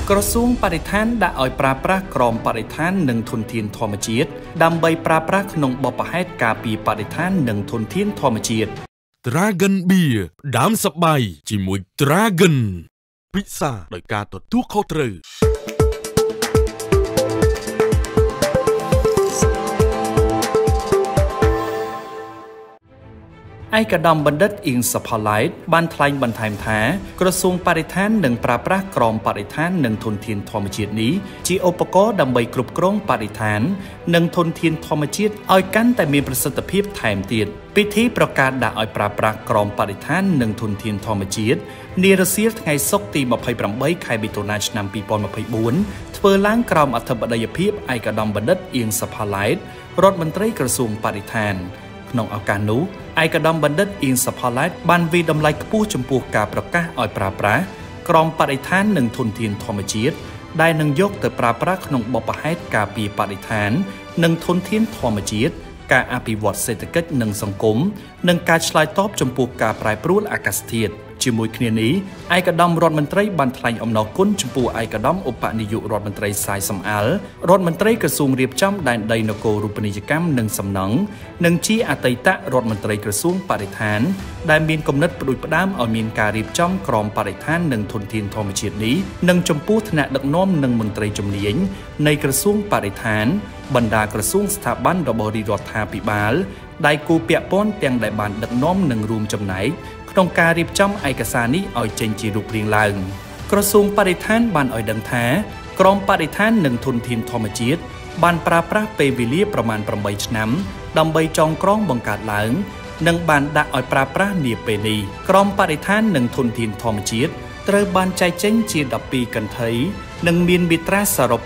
ក្រសួងបរិស្ថានដាក់ឲ្យប្រើប្រាស់ក្រមបរិស្ថាននិងធនធានធម្មជាតិដើម្បីប្រើប្រាស់ក្នុងបទប្បញ្ញការពីបរិស្ថាននិងធនធានធម្មជាតិ Dragon Beer ដើមសបាយជាមួយ Dragon ពិសាដោយការទទួលខុសត្រូវឯកឧត្តមបណ្ឌិតអ៊ីងសុផាឡៃតបានថ្លែងបន្ថែមថាក្រសួងបរិស្ថាននឹងប្រើប្រាស់ក្រមបរិស្ថាននិងធនធានធម្មជាតិនេះជាឧបករណ៍ដើម្បីគ្រប់គ្រងបរិស្ថាននិងធនធានធម្មជាតិឲ្យកាន់តែមានប្រសិទ្ធភាពថែមទៀតពិធីប្រកាសដាក់ឲ្យប្រើប្រាស់ក្រមបរិស្ថាននិងធនធានធម្មជាតិនារសៀលថ្ងៃសុក្រទី 28 ខែមិថុនាឆ្នាំ 2024 ធ្វើឡើងក្រោមអធិបតីភាពឯកឧត្តមបណ្ឌិតអ៊ីងសុផាឡៃតរដ្ឋមន្ត្រីក្រសួងបរិស្ថានក្នុងឱកាសនោះឯកឧត្តមបណ្ឌិតអ៊ីងសុផាឡៃតបានវិតម្លៃខ្ពស់ចំពោះការប្រកាសឲ្យប្រើប្រាស់ក្រមបរិស្ថាននិងធនធានធម្មជាតិដែលនឹងយកទៅប្រើប្រាស់ក្នុងបទប្បញ្ញការពីបរិស្ថាននិងធនធានធម្មជាតិការអភិវឌ្ឍសេដ្ឋកិច្ចនិងសង្គមនិងការឆ្លើយតបចំពោះការប្រែប្រួលអាកាសធាតុជាមួយគ្នានេះឯកឧត្តមរដ្ឋមន្ត្រីបានថ្លែងអំណរគុណចំពោះឯកឧត្តមឧបនាយករដ្ឋមន្ត្រីសាយសំអាលរដ្ឋមន្ត្រីក្រសួងរៀបចំដែនដីនគររូបនីយកម្មនិងសំណង់និងជាអតីតរដ្ឋមន្ត្រីក្រសួងបរិស្ថានដែលមានគំនិតផ្ដួចផ្ដើមឲ្យមានការរៀបចំក្រមបរិស្ថាននិងធនធានធម្មជាតិនេះនិងចំពោះថ្នាក់ដឹកនាំនិងមន្ត្រីជំនាញនៃក្រសួងបរិស្ថានបណ្ដាក្រសួងស្ថាប័នរបស់រាជរដ្ឋាភិបាលដៃគូពាក់ព័ន្ធទាំងដែលបានដឹកនាំនិងរួមចំណែកក្នុងការរៀបចំឯកសារនេះឲ្យចេញជារូបរាងឡើងក្រសួងបរិស្ថានបានឲ្យដឹងថាក្រមបរិស្ថាននិងធនធានធម្មជាតិបានប្រើប្រាស់ពេលវេលាប្រមាណ8ឆ្នាំដើម្បីចងក្រងបង្កើតឡើងនិងបានដាក់ឲ្យប្រើប្រាស់នាពេលនេះក្រមបរិស្ថាននិងធនធានធម្មជាតិត្រូវបានចែកចេញជា12កន្ថីនិងមានមាត្រាសរុប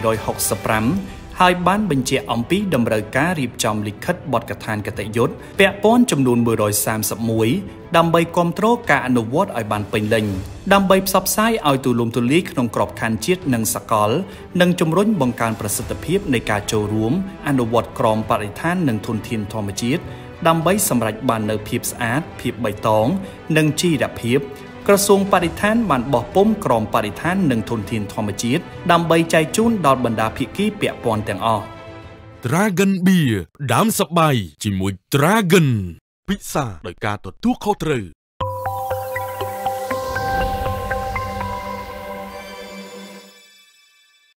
865ហើយបានបញ្ជាក់អំពីតម្រូវការរៀបចំលិខិតបទកថាគតិយុត្តពាក់ព័ន្ធចំនួន131ដើម្បីគ្រប់គ្រងការអនុវត្តឲ្យបានពេញលេញដើម្បីផ្សព្វផ្សាយឲ្យទូលំទូលាយក្នុងក្របខ័ណ្ឌជាតិនិងសកលនិងជំរុញបង្កើនប្រសិទ្ធភាពនៃការចូលរួមអនុវត្តក្រមបរិស្ថាននិងធនធានធម្មជាតិដើម្បីសម្រេចបាននូវភាពស្អាតភាពបៃតងនិងជីវភាពក្រសួងបរិស្ថានបានបោះពុម្ពក្រមបរិស្ថាននិងធនធានធម្មជាតិដើម្បីចែកជូនដល់បណ្ដាភាគីពាក់ព័ន្ធទាំងអស់ Dragon Beer ដើមសបាយជាមួយ Dragon ពិសាដោយការទទួលខុសត្រូវ